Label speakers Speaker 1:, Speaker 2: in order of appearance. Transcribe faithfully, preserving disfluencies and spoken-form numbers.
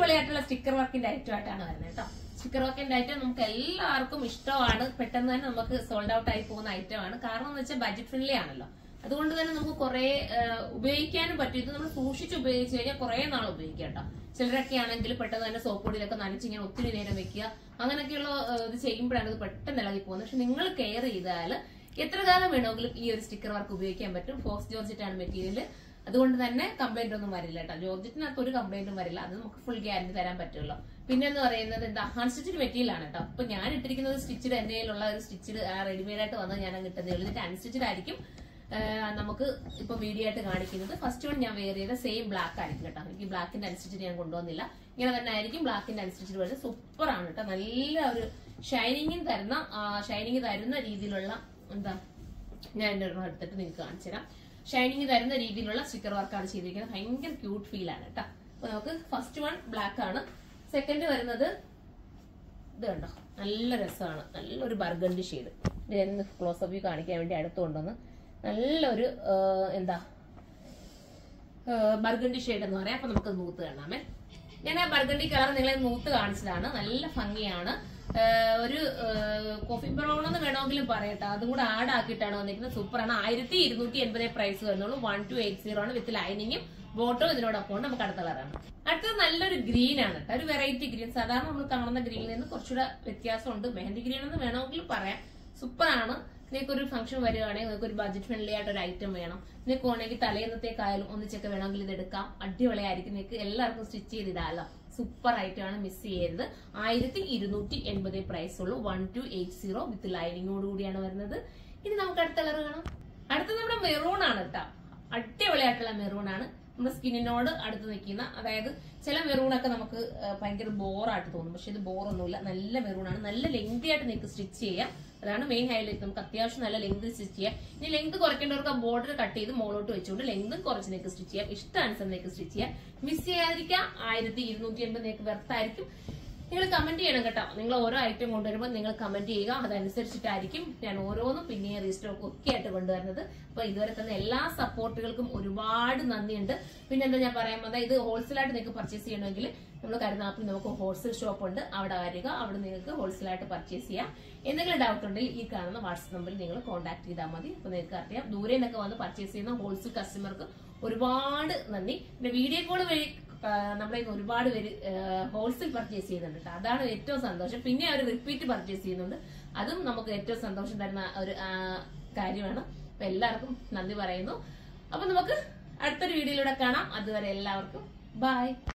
Speaker 1: അടിപൊളിയായിട്ടുള്ള സ്റ്റിക്കർ വർക്കിന്റെ ഐറ്റം ആയിട്ടാണ് വരുന്നത് കേട്ടോ. സ്റ്റിക്കർ വർക്കിന്റെ ഐറ്റം നമുക്ക് എല്ലാവർക്കും ഇഷ്ടമാണ്. പെട്ടെന്ന് തന്നെ നമുക്ക് സോൾഡ് ഔട്ട് ആയി പോകുന്ന ഐറ്റം ആണ്. കാരണം എന്ന് വെച്ചാൽ ബഡ്ജറ്റ് ഫ്രണ്ട്ലി ആണല്ലോ. അതുകൊണ്ട് തന്നെ നമുക്ക് കുറെ ഉപയോഗിക്കാനും പറ്റും. ഇത് നമ്മൾ സൂക്ഷിച്ച് ഉപയോഗിച്ച് കഴിഞ്ഞാൽ കുറെ നാൾ ഉപയോഗിക്കാം കേട്ടോ. ചിലരൊക്കെ ആണെങ്കിൽ പെട്ടെന്ന് തന്നെ സോപ്പ് പൊടിയിലൊക്കെ നനച്ചിങ്ങനെ ഒത്തിരി നേരം വെക്കുക, അങ്ങനെയൊക്കെയുള്ള ഇത് ചെയ്യുമ്പോഴാണ് ഇത് പെട്ടെന്ന് ഇളകി പോകുന്നത്. പക്ഷെ നിങ്ങൾ കെയർ ചെയ്താൽ എത്ര കാലം വേണമെങ്കിലും ഈ ഒരു സ്റ്റിക്കർ വർക്ക് ഉപയോഗിക്കാൻ പറ്റും. ഫോക്സ് ജോർജറ്റ് ആണ് മെറ്റീരിയൽ, അതുകൊണ്ട് തന്നെ കംപ്ലൈന്റ് ഒന്നും വരില്ല കേട്ടോ. ജോർജറ്റിനകത്ത് ഒരു കംപ്ലൈന്റും വരില്ല. അത് നമുക്ക് ഫുൾ ഗ്യാരണ്ടി തരാൻ പറ്റുമല്ലോ. പിന്നെ എന്ന് പറയുന്നത് എന്താ, അൺസ്റ്റിച്ചഡ് മെറ്റീരിയൽ ആണ് കേട്ടോ. അപ്പൊ ഞാൻ ഇട്ടിരിക്കുന്നത് സ്റ്റിച്ചഡ്, എന്റെ കയ്യിലുള്ള ഒരു സ്റ്റിച്ചഡ് റെഡിമെയ്ഡ് ആയിട്ട് വന്ന് ഞാൻ കിട്ടുന്നത് എഴുതിട്ട് അൺസ്റ്റിച്ചഡ് ആയിരിക്കും നമുക്ക് ഇപ്പൊ വീഡിയോ ആയിട്ട് കാണിക്കുന്നത്. ഫസ്റ്റ് വൺ ഞാൻ വെയർ ചെയ്ത സെയിം ബ്ലാക്ക് ആയിരിക്കും കേട്ടോ. എനിക്ക് ബ്ലാക്കിന്റെ അൺസ്റ്റിച്ചഡ് ഞാൻ കൊണ്ടുവന്നില്ല, ഇങ്ങനെ തന്നെ ആയിരിക്കും ബ്ലാക്കിന്റെ അൺസ്റ്റിച്ചഡ് വരുന്നത്. സൂപ്പർ ആണ് കേട്ടോ. നല്ല ഒരു ഷൈനിങ് തരുന്ന ഷൈനിങ് തരുന്ന രീതിയിലുള്ള എന്താ, ഞാൻ എന്റെ ഒരെണ്ണം എടുത്തിട്ട് നിങ്ങൾക്ക് കാണിച്ചു തരാം. ഷൈനിങ് തരുന്ന രീതിയിലുള്ള സ്റ്റിക്കർ വർക്കാണ് ചെയ്തിരിക്കുന്നത്. ഭയങ്കര ക്യൂട്ട് ഫീൽ ആണ് കേട്ടോ. അപ്പൊ നമുക്ക് ഫസ്റ്റ് വൺ ബ്ലാക്ക് ആണ്. സെക്കൻഡ് വരുന്നത് ഇത് കണ്ടോ, നല്ല രസമാണ്. നല്ലൊരു ബർഗണ്ടി ഷെയ്ഡ്. ഞാൻ ക്ലോസ് വ്യൂ കാണിക്കാൻ വേണ്ടി അടുത്ത് കൊണ്ടുവന്ന് നല്ലൊരു എന്താ ബർഗണ്ടി ഷെയ്ഡ് എന്ന് പറയാം. അപ്പൊ നമുക്ക് നൂത്ത് കാണാമേ. ഞാൻ ആ ബർഗണ്ടി കളർ നിങ്ങളെ നൂത്ത് കാണിച്ചതാണ്. നല്ല ഭംഗിയാണ്. ഒരു കോഫി ബ്രൗൺ എന്ന് വേണമെങ്കിലും പറയട്ടെ, അതും കൂടെ ആഡ് ആക്കിയിട്ടാണ് വന്നിരിക്കുന്നത്. സൂപ്പറാണ്. ആയിരത്തി ഇരുന്നൂറ്റി എൺപതേ പ്രൈസ് വരുന്നുള്ളൂ. വൺ ടു എയ്റ്റ് സീറോ ആണ്. വിത്ത് ലൈനിങ്ങും ബോട്ടോ ഇതിനോടൊപ്പം നമുക്ക് അടുത്ത കളറാണ്. അടുത്തത് നല്ലൊരു ഗ്രീൻ ആണ് കേട്ടോ. ഒരു വെറൈറ്റി ഗ്രീൻ. സാധാരണ നമ്മൾ കാണുന്ന ഗ്രീനിൽ നിന്ന് കുറച്ചുകൂടെ വ്യത്യാസമുണ്ട്. മെഹന്തി ഗ്രീൻ എന്ന് വേണമെങ്കിലും പറയാം. സൂപ്പറാണ്. നിങ്ങൾക്ക് ഒരു ഫംഗ്ഷൻ വരികയാണെങ്കിൽ നിങ്ങൾക്ക് ഒരു ബഡ്ജറ്റ് ഫ്രണ്ട്ലി ആയിട്ട് ഒരു ഐറ്റം വേണം, നിങ്ങൾക്ക് വേണമെങ്കിൽ തലേന്നത്തേക്കായാലും ഒന്നിച്ചൊക്കെ വേണമെങ്കിൽ ഇത് എടുക്കാം. അടിപൊളിയായിരിക്കും. നിങ്ങൾക്ക് എല്ലാവർക്കും സ്റ്റിച്ച് ചെയ്തിടാമല്ലോ. സൂപ്പർ ഐറ്റം ആണ്, മിസ് ചെയ്യരുത്. ആയിരത്തി ഇരുന്നൂറ്റി എൺപതേ പ്രൈസ് ഉള്ളൂ. One two eight zero with ലൈനിങ്ങോട് കൂടിയാണ് വരുന്നത്. ഇനി നമുക്ക് അടുത്ത കളർ കാണാം. അടുത്ത നമ്മുടെ മെറൂൺ ആണ് കേട്ടോ. അടിപൊളിയായിട്ടുള്ള മെറൂൺ ആണ്. നമ്മുടെ സ്കിന്നിനോട് അടുത്ത് നിൽക്കുന്ന, അതായത് ചില മെറൂണൊക്കെ നമുക്ക് ഭയങ്കര ബോറായിട്ട് തോന്നും, പക്ഷെ ഇത് ബോറൊന്നുമില്ല. നല്ല മെറൂണാണ്. നല്ല ലെങ്തി ആയിട്ട് നിങ്ങൾക്ക് സ്റ്റിച്ച് ചെയ്യാം. അതാണ് മെയിൻ ഹൈലൈറ്റ്. നമുക്ക് അത്യാവശ്യം നല്ല ലെങ്ത് സ്റ്റിച്ച് ചെയ്യാം. ഇനി ലെങ്ത് കുറയ്ക്കേണ്ടവർക്ക് ആ ബോർഡർ കട്ട് ചെയ്ത് മുകളോട്ട് വെച്ചുകൊണ്ട് ലെങ്ത് കുറച്ച് നിങ്ങൾക്ക് സ്റ്റിച്ച് ചെയ്യാം. ഇഷ്ടാനുസരണം നിങ്ങൾക്ക് സ്റ്റിച്ച് ചെയ്യാം. മിസ് ചെയ്യാതിരിക്കാം. ആയിരത്തി ഇരുന്നൂറ്റി എൺപത് നിങ്ങൾക്ക് വെർത്തായിരിക്കും. നിങ്ങൾ കമന്റ് ചെയ്യണം കേട്ടോ. നിങ്ങൾ ഓരോ ഐറ്റം കൊണ്ടുവരുമ്പോൾ നിങ്ങൾ കമന്റ് ചെയ്യുക. അതനുസരിച്ചിട്ടായിരിക്കും ഞാൻ ഓരോന്നും പിന്നെ റീസ്റ്റോക്ക് ഒക്കെ ആയിട്ട് കൊണ്ടുവരുന്നത്. അപ്പൊ ഇതുവരെ തന്നെ എല്ലാ സപ്പോർട്ടുകൾക്കും ഒരുപാട് നന്ദിയുണ്ട്. പിന്നെ എന്താ ഞാൻ പറയാൻ വന്നത്, ഇത് ഹോൾസെയിലായിട്ട് നിങ്ങൾക്ക് പർച്ചേസ് ചെയ്യണമെങ്കിൽ നമ്മൾ കരുനാപ്പിൽ നമുക്ക് ഹോൾസെയിൽ ഷോപ്പ് ഉണ്ട്. അവിടെ വരിക. അവിടെ നിങ്ങൾക്ക് ഹോൾസെയിലായിട്ട് പർച്ചേസ് ചെയ്യാം. എന്തെങ്കിലും ഡൗട്ട് ഉണ്ടെങ്കിൽ ഈ കാണുന്ന വാട്സ്ആപ്പ് നമ്പറിൽ നിങ്ങൾ കോൺടാക്ട് ചെയ്താൽ മതി. അപ്പൊ നിങ്ങൾക്ക് അറിയാം, ദൂരെ നിന്നൊക്കെ വന്ന് പർച്ചേസ് ചെയ്യുന്ന ഹോൾസെയിൽ കസ്റ്റമർക്ക് ഒരുപാട് നന്ദി. പിന്നെ വീഡിയോ കോൾ വഴി നമ്മളെ ഒരുപാട് പേര് ഹോൾസെയിൽ പർച്ചേസ് ചെയ്യുന്നുണ്ട് കേട്ടോ. അതാണ് ഏറ്റവും സന്തോഷം. പിന്നെ അവർ റിപ്പീറ്റ് പർച്ചേസ് ചെയ്യുന്നുണ്ട്. അതും നമുക്ക് ഏറ്റവും സന്തോഷം തരുന്ന ഒരു കാര്യമാണ്. അപ്പൊ എല്ലാവർക്കും നന്ദി പറയുന്നു. അപ്പൊ നമുക്ക് അടുത്തൊരു വീഡിയോയിലൂടെ കാണാം. അതുവരെ എല്ലാവർക്കും ബൈ.